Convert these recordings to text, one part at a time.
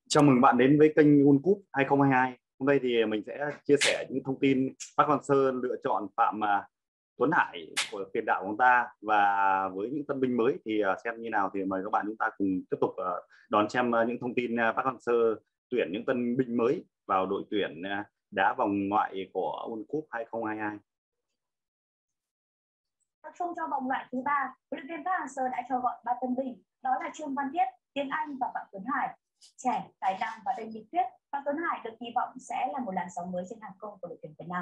Chào mừng bạn đến với kênh World Cup 2022. Hôm nay thì mình sẽ chia sẻ những thông tin Park Hang-seo lựa chọn Phạm Tuấn Hải của tiền đạo của chúng ta, và với những tân binh mới thì xem như nào thì mời các bạn chúng ta cùng tiếp tục đón xem những thông tin Park Hang-seo tuyển những tân binh mới vào đội tuyển đá vòng loại của World Cup 2022. Tập trung cho vòng loại thứ 3, huấn luyện viên Park Hang-seo đã cho gọi 3 tân binh, đó là Trương Văn Thiết, Tiến Anh và Phạm Tuấn Hải. Trẻ, tài năng và đầy nhiệt huyết, Phạm Tuấn Hải được kỳ vọng sẽ là một làn sóng mới trên hàng công của đội tuyển Việt Nam.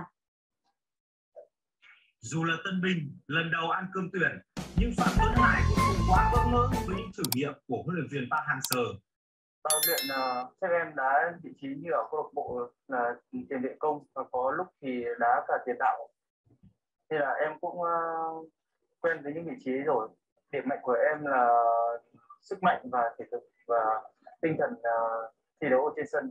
Dù là tân binh lần đầu ăn cơm tuyển, nhưng Phạm Tuấn Hải cũng không quá bỡ ngỡ với những thử nghiệm của huấn luyện viên Park Hang-seo. Vào luyện các em đá vị trí như ở câu lạc bộ là tiền vệ công, và có lúc thì đá cả tiền đạo. Thế là em cũng quen với những vị trí rồi. Điểm mạnh của em là sức mạnh và thể lực và tinh thần thi đấu ở trên sân.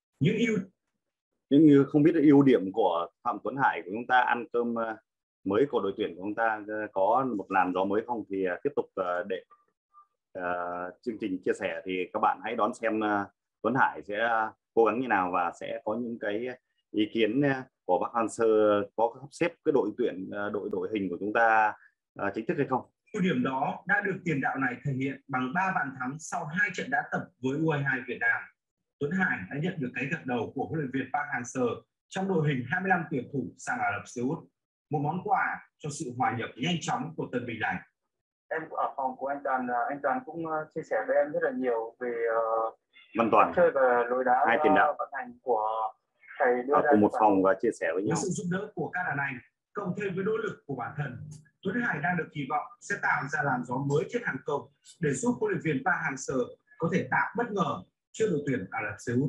Nhưng không biết ưu điểm của Phạm Tuấn Hải của chúng ta ăn cơm mới của đội tuyển của chúng ta có một làn gió mới không, thì tiếp tục để chương trình chia sẻ thì các bạn hãy đón xem Tuấn Hải sẽ cố gắng như nào và sẽ có những cái ý kiến của Park Hang-seo có sắp xếp cái đội tuyển đội hình của chúng ta chính thức hay không. Ưu điểm đó đã được tiền đạo này thể hiện bằng 3 bàn thắng sau 2 trận đá tập với U22 Việt Nam. Tuấn Hải đã nhận được cái gật đầu của huấn luyện viên Park Hang-seo trong đội hình 25 tuyển thủ sang Ả Rập Xê Út, một món quà cho sự hòa nhập nhanh chóng của tân binh này. Em ở phòng của anh Toàn cũng chia sẻ với em rất là nhiều về Văn Toàn chơi và lối đá hai tiền đạo vận hành của thầy đưa ở ra cùng một phòng và chia sẻ với nhau. Với sự giúp đỡ của các đàn anh, cộng thêm với nỗ lực của bản thân, Tuấn Hải đang được kỳ vọng sẽ tạo ra làn gió mới trên hàng công để giúp huấn luyện viên Park Hang-seo có thể tạo bất ngờ trước đội tuyển Ả Rập Xê Út.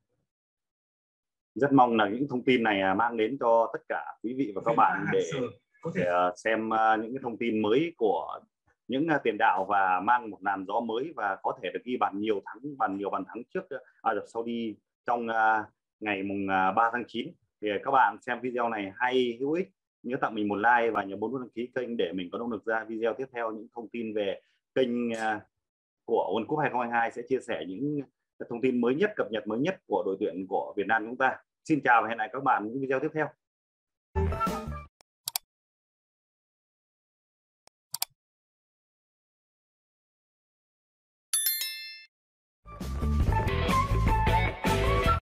Rất mong là những thông tin này mang đến cho tất cả quý vị và các bạn để xem những cái thông tin mới của những tiền đạo và mang một làn gió mới và có thể được ghi bàn nhiều bàn thắng trước Ả Rập Saudi trong ngày mùng 3 tháng 9. Thì các bạn xem video này hay hữu ích, nhớ tặng mình một like và nhớ bấm đăng ký kênh để mình có động lực ra video tiếp theo. Những thông tin về kênh của World Cup 2022 sẽ chia sẻ những thông tin mới nhất, cập nhật mới nhất của đội tuyển của Việt Nam chúng ta. Xin chào và hẹn gặp lại các bạn những video tiếp theo.